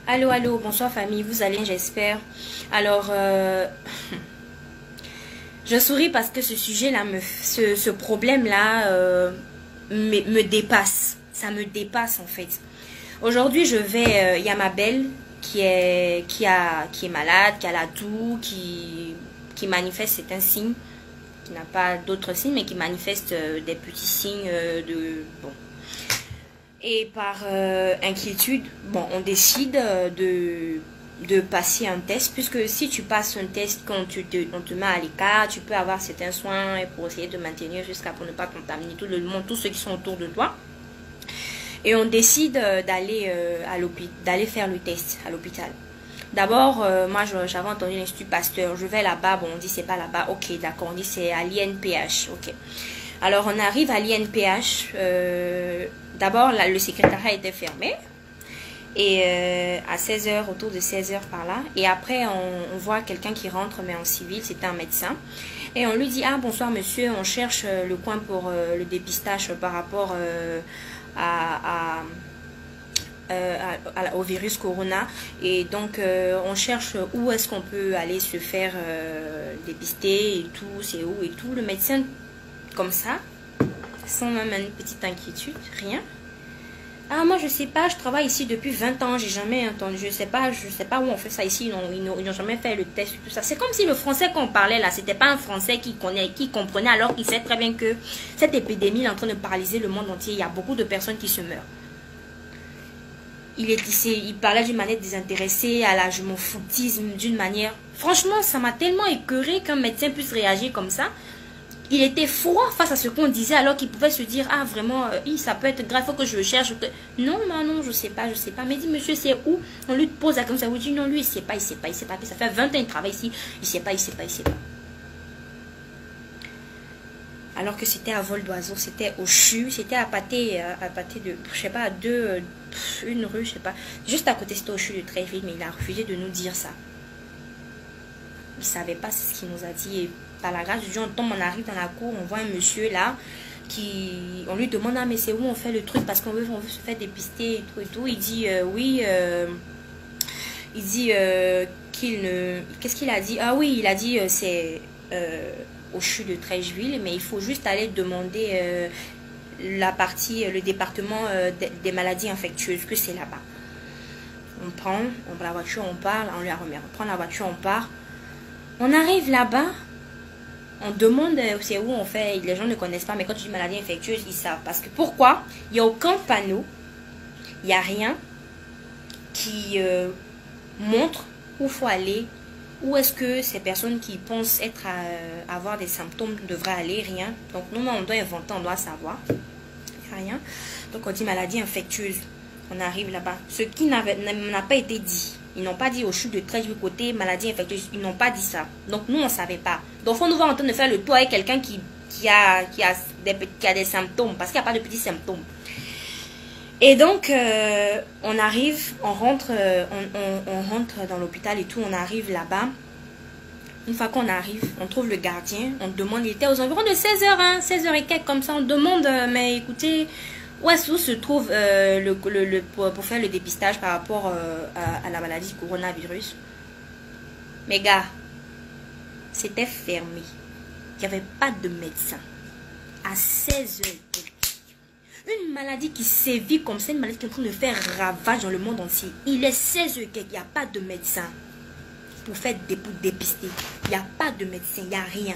Allô, allô, bonsoir famille, vous allez, j'espère. Alors, je souris parce que ce sujet-là, ce problème-là me dépasse. Ça me dépasse en fait. Aujourd'hui, je vais, il y a ma belle qui est malade, qui a la toux, qui manifeste certains signes, qui n'a pas d'autres signes, mais qui manifeste des petits signes bon. Et par inquiétude, bon, on décide de passer un test, puisque si tu passes un test quand on te met à l'écart, tu peux avoir certains soins pour essayer de maintenir jusqu'à pour ne pas contaminer tout le monde, tous ceux qui sont autour de toi. Et on décide d'aller faire le test à l'hôpital. D'abord, moi j'avais entendu l'Institut Pasteur, je vais là-bas, bon on dit c'est pas là-bas, ok d'accord, on dit c'est à l'INPH, ok. Alors on arrive à l'INPH, d'abord le secrétariat était fermé, et à 16h, autour de 16h par là, et après on voit quelqu'un qui rentre mais en civil, c'était un médecin, et on lui dit ah bonsoir monsieur, on cherche le coin pour le dépistage par rapport au virus corona, et donc on cherche où est-ce qu'on peut aller se faire dépister et tout, c'est où et tout. Le médecin comme ça, sans même une petite inquiétude, rien. Ah moi je sais pas, je travaille ici depuis 20 ans, j'ai jamais entendu, je sais pas où on fait ça ici, ils n'ont jamais fait le test et tout ça. C'est comme si le français qu'on parlait là, c'était pas un français qui comprenait, alors qu'il sait très bien que cette épidémie est en train de paralyser le monde entier, il y a beaucoup de personnes qui se meurent. Il parlait d'une manière désintéressée, à la je m'en foutisme, d'une manière... Franchement, ça m'a tellement écœuré qu'un médecin puisse réagir comme ça. Il était froid face à ce qu'on disait, alors qu'il pouvait se dire, ah vraiment, ça peut être grave, il faut que je le cherche. Non, non, je sais pas. Mais dit, monsieur, c'est où? On lui pose la question, ça vous dit, non, lui, il sait pas. Ça fait 20 ans qu'il travaille ici, il sait pas. Alors que c'était à vol d'oiseau, c'était au CHU, c'était à pâté de, je sais pas, à une rue, je sais pas, juste à côté, c'était au CHU de Tréville, mais il a refusé de nous dire ça. Il savait pas ce qu'il nous a dit, et par la grâce de Dieu, on arrive dans la cour, on voit un monsieur là, on lui demande, ah mais c'est où on fait le truc, parce qu'on veut se faire dépister et tout, il dit, oui, il dit qu'il ne, qu'est-ce qu'il a dit? Ah oui, il a dit, c'est... au CHU de Treichville, mais il faut juste aller demander le département des maladies infectieuses, que c'est là-bas. On prend la voiture, on part, on lui a remis, on prend la voiture, on part. On arrive là-bas, on demande c'est où on fait, les gens ne connaissent pas, mais quand tu dis maladie infectieuse, ils savent. Parce que pourquoi? Il n'y a aucun panneau, il n'y a rien qui montre où il faut aller. Où est-ce que ces personnes qui pensent avoir des symptômes devraient aller? Rien. Donc nous, on doit inventer, on doit savoir. Rien. Donc on dit maladie infectieuse. On arrive là-bas. Ce qui n'a pas été dit. Ils n'ont pas dit au CHU de Treichville côté maladie infectieuse. Ils n'ont pas dit ça. Donc nous, on ne savait pas. Donc on nous voit en train de faire le tour avec quelqu'un qui a des symptômes. Parce qu'il n'y a pas de petits symptômes. Et donc, on arrive, on rentre dans l'hôpital et tout, on arrive là-bas. Une fois qu'on arrive, on trouve le gardien, on demande, il était aux environs de 16h, hein, 16h et quelques comme ça, on demande, mais écoutez, où est-ce que se trouve pour faire le dépistage par rapport à la maladie du coronavirus? Mais gars, c'était fermé, il n'y avait pas de médecin. À 16h et quelques. Une maladie qui sévit comme ça, une maladie qui est en train de faire ravage dans le monde entier. Il est 16h et il n'y a pas de médecin pour dépister. Il n'y a pas de médecin, il n'y a rien.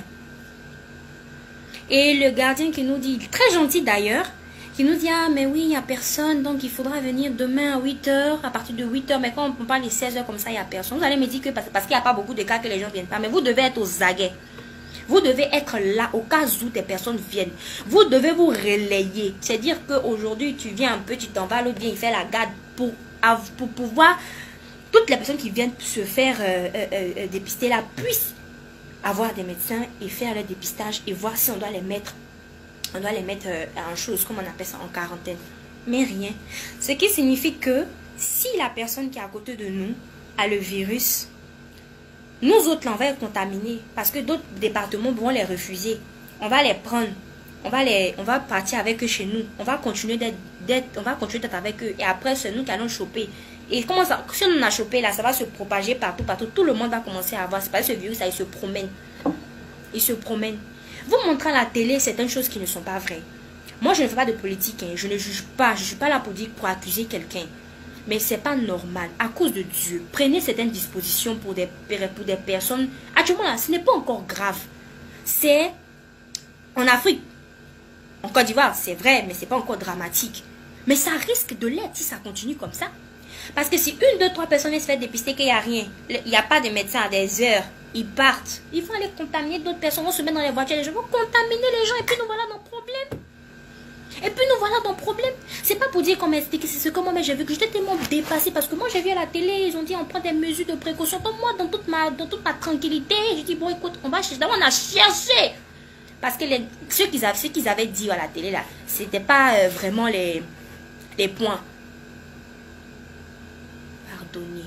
Et le gardien qui nous dit, très gentil d'ailleurs, qui nous dit, ah mais oui, il n'y a personne, donc il faudra venir demain à 8h, à partir de 8h, mais quand on parle de 16h comme ça, il n'y a personne. Vous allez me dire que parce qu'il n'y a pas beaucoup de cas que les gens ne viennent pas, mais vous devez être aux aguets. Vous devez être là au cas où des personnes viennent. Vous devez vous relayer. C'est-à-dire qu'aujourd'hui, tu viens un peu, tu t'en vas, l'autre vient, il fait la garde pour pouvoir... Toutes les personnes qui viennent se faire dépister là puissent avoir des médecins et faire le dépistage et voir si on doit les mettre en chose, comme on appelle ça, en quarantaine. Mais rien. Ce qui signifie que si la personne qui est à côté de nous a le virus... Nous autres, là, on va être contaminés parce que d'autres départements vont les refuser. On va les prendre. On va partir avec eux chez nous. On va continuer d'être avec eux. Et après, c'est nous qui allons choper. Et comment ça, si on en a chopé là, ça va se propager partout, partout. Tout le monde va commencer à avoir. C'est pas ce virus, ça, il se promène. Il se promène. Vous montrez à la télé certaines choses qui ne sont pas vraies. Moi, je ne fais pas de politique. Hein. Je ne juge pas. Je ne suis pas là pour dire, pour accuser quelqu'un. Mais c'est pas normal. À cause de Dieu, prenez certaines dispositions pour des personnes. Actuellement, là, ce n'est pas encore grave. C'est en Afrique. En Côte d'Ivoire, c'est vrai, mais c'est pas encore dramatique. Mais ça risque de l'être si ça continue comme ça. Parce que si une, deux, trois personnes se fait dépister qu'il n'y a rien, il n'y a pas de médecin à des heures, ils partent. Ils vont aller contaminer d'autres personnes, vont se mettre dans les voitures, les gens vont contaminer les gens et puis nous voilà dans le problème. Et puis nous voilà dans le problème. C'est pas pour dire qu'on m'a expliqué, c'est ce que moi j'ai vu que j'étais tellement dépassée parce que moi j'ai vu à la télé, ils ont dit on prend des mesures de précaution. Donc moi dans toute ma tranquillité, j'ai dit bon écoute, on va chercher. D'abord on a cherché. Parce que ce qu'ils avaient dit à la télé là, c'était pas vraiment les points. Pardonnez.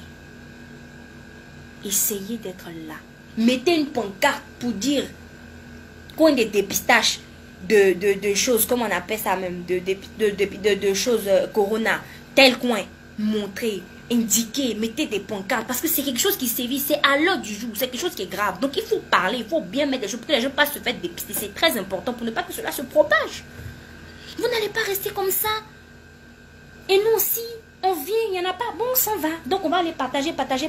Essayez d'être là. Mettez une pancarte pour dire coin de dépistage de choses, comme on appelle ça même, de choses corona, tel coin. Montrez, indiquez, mettez des pancartes. Parce que c'est quelque chose qui sévit, c'est à l'heure du jour, c'est quelque chose qui est grave. Donc il faut parler, il faut bien mettre des choses pour que les gens ne se fassent dépister. C'est très important pour ne pas que cela se propage. Vous n'allez pas rester comme ça. Et nous aussi, on vient, il n'y en a pas, bon, on s'en va. Donc on va aller partager.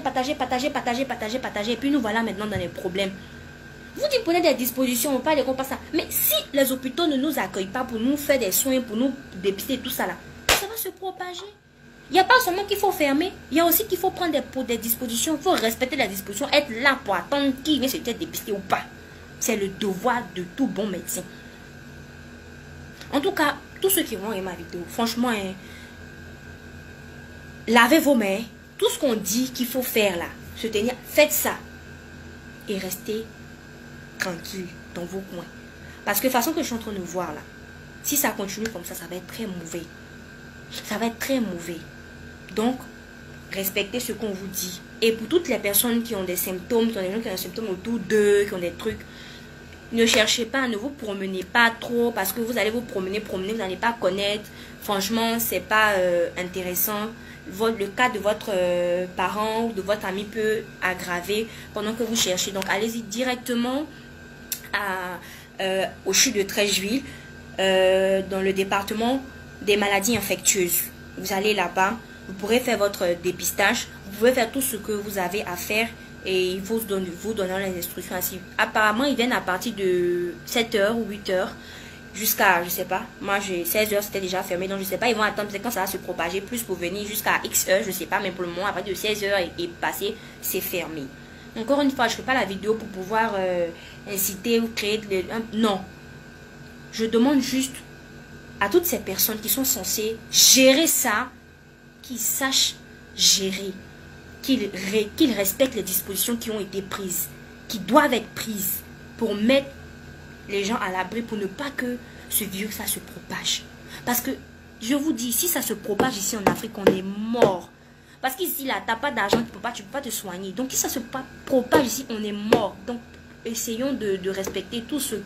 Et puis nous voilà maintenant dans les problèmes. Vous dites prenez des dispositions, on parle de quoi pas ça. Mais si les hôpitaux ne nous accueillent pas pour nous faire des soins, pour nous dépister tout ça là, ça va se propager. Il n'y a pas seulement qu'il faut fermer, il y a aussi qu'il faut prendre des dispositions. Il faut respecter les dispositions, être là pour attendre qui vient se faire dépister ou pas. C'est le devoir de tout bon médecin. En tout cas, tous ceux qui vont aimer ma vidéo, franchement, hein, lavez vos mains. Tout ce qu'on dit qu'il faut faire là, se tenir, faites ça. Et restez tranquille dans vos coins. Parce que de toute façon que je suis en train de voir là, si ça continue comme ça va être très mauvais. Ça va être très mauvais. Donc, respectez ce qu'on vous dit. Et pour toutes les personnes qui ont des symptômes, qui ont des gens qui ont des symptômes autour d'eux, qui ont des trucs, ne cherchez pas, ne vous promenez pas trop, parce que vous allez vous promener, vous n'allez pas connaître. Franchement, c'est pas intéressant. Le cas de votre parent ou de votre ami peut aggraver pendant que vous cherchez. Donc, allez-y directement au CHU de Treichville, dans le département des maladies infectieuses. Vous allez là-bas, vous pourrez faire votre dépistage, vous pouvez faire tout ce que vous avez à faire et ils vous donneront les instructions ainsi. Apparemment, ils viennent à partir de 7h ou 8h jusqu'à, je sais pas, moi j'ai 16h, c'était déjà fermé, donc je sais pas, ils vont attendre quand ça va se propager plus pour venir jusqu'à X heures, je sais pas, mais pour le moment, à partir de 16h et passé, c'est fermé. Encore une fois, je fais pas la vidéo pour pouvoir inciter ou créer non. Je demande juste à toutes ces personnes qui sont censées gérer ça, qu'ils sachent gérer, qu'ils respectent les dispositions qui ont été prises, qui doivent être prises pour mettre les gens à l'abri, pour ne pas que ce virus ça se propage. Parce que je vous dis, si ça se propage ici en Afrique, on est mort. Parce qu'ici là, tu n'as pas d'argent, tu peux pas te soigner. Donc si ça se propage ici, on est mort. Donc essayons de respecter tout ce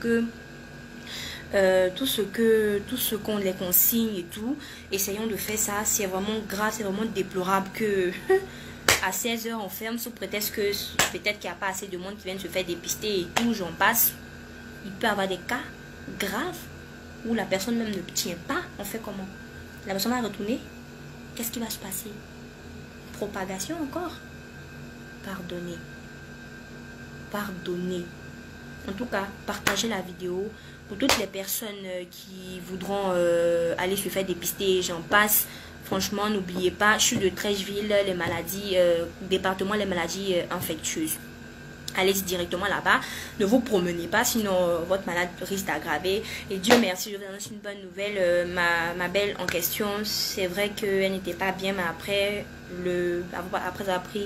qu'on les consigne et tout. Essayons de faire ça. C'est vraiment grave, c'est vraiment déplorable que à 16h on ferme sous prétexte que peut-être qu'il n'y a pas assez de monde qui viennent se faire dépister et tout, j'en passe. Il peut y avoir des cas graves où la personne même ne tient pas. On fait comment? La personne va retourner. Qu'est-ce qui va se passer? Propagation encore? Pardonnez. Pardonnez. En tout cas, partagez la vidéo. Pour toutes les personnes qui voudront aller se faire dépister, j'en passe. Franchement, n'oubliez pas, je suis de Treichville, les maladies, département les maladies infectieuses. Allez directement là-bas. Ne vous promenez pas, sinon votre malade risque d'aggraver. Et Dieu merci, je vous annonce une bonne nouvelle. Ma belle en question, c'est vrai qu'elle n'était pas bien, mais après avoir pris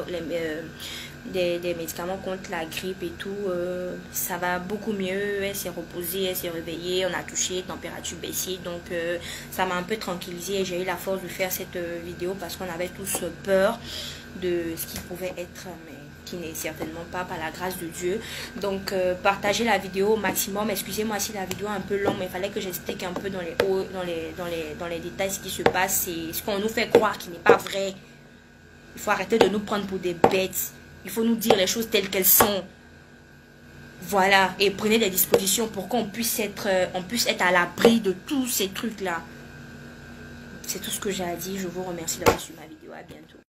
des médicaments contre la grippe et tout, ça va beaucoup mieux. Elle s'est reposée, elle s'est réveillée, on a touché, température baissée. Donc ça m'a un peu tranquillisée et j'ai eu la force de faire cette vidéo parce qu'on avait tous peur de ce qui pouvait être, mais qui n'est certainement pas par la grâce de Dieu. Donc partagez la vidéo au maximum. Excusez-moi si la vidéo est un peu longue, mais il fallait que j'explique un peu dans les détails ce qui se passe. C'est ce qu'on nous fait croire qui n'est pas vrai. Il faut arrêter de nous prendre pour des bêtes. Il faut nous dire les choses telles qu'elles sont. Voilà. Et prenez des dispositions pour qu'on puisse être à l'abri de tous ces trucs-là. C'est tout ce que j'ai à dire. Je vous remercie d'avoir suivi ma vidéo. À bientôt.